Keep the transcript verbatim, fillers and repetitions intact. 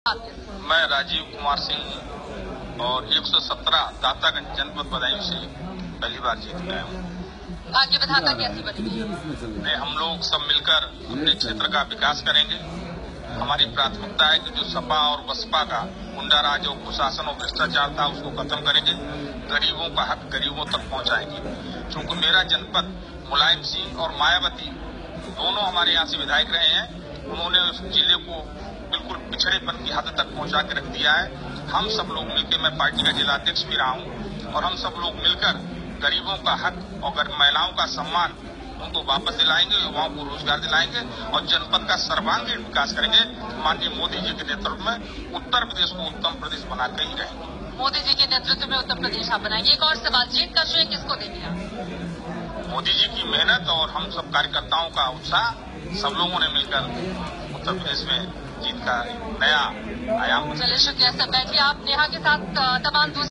मैं राजीव कुमार सिंह और एक सौ सत्रह दातागंज जनपद बदायूं से पहली बार जीत गया हूँ। भाग्य विधाता कैसी बनेगी? हम लोग सब मिलकर अपने क्षेत्र का विकास करेंगे। हमारी प्राथमिकता है कि जो सपा और बसपा का गुंडा राज और कुशासन और भ्रष्टाचार था उसको खत्म करेंगे। गरीबों का हक गरीबों तक पहुंचाएंगे। क्योंकि मेरा जनपद मुलायम सिंह और मायावती दोनों हमारे यहाँ से विधायक रहे हैं। उन्होंने उस जिले को बिल्कुल पिछड़ेपन की हद तक पहुंचा के रख दिया है। हम सब लोग मिलकर, मैं पार्टी का जिला अध्यक्ष भी रहा हूं, और हम सब लोग मिलकर गरीबों का हक और महिलाओं का सम्मान उनको वापस दिलाएंगे, युवाओं को रोजगार दिलाएंगे और जनपद का सर्वांगीण विकास करेंगे। माननीय मोदी जी के नेतृत्व में उत्तर प्रदेश को उत्तम प्रदेश बनाकर ही रहेंगे। मोदी जी के नेतृत्व में उत्तर प्रदेश आप बनाएंगे। एक और सवाल, जीत का श्रेय किसको देंगे आप? मोदी जी की मेहनत और हम सब कार्यकर्ताओं का उत्साह, सब लोगों ने मिलकर उत्तर प्रदेश में जीत का नया आयाम। चलिए शुक्रिया सर। बैठिए आप। नेहा के साथ तमाम